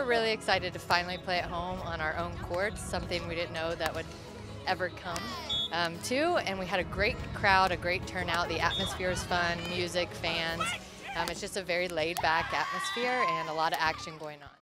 really excited to finally play at home on our own courts, something we didn't know that would ever come to. And we had a great crowd, a great turnout. The atmosphere is fun, music, fans. It's just a very laid-back atmosphere and a lot of action going on.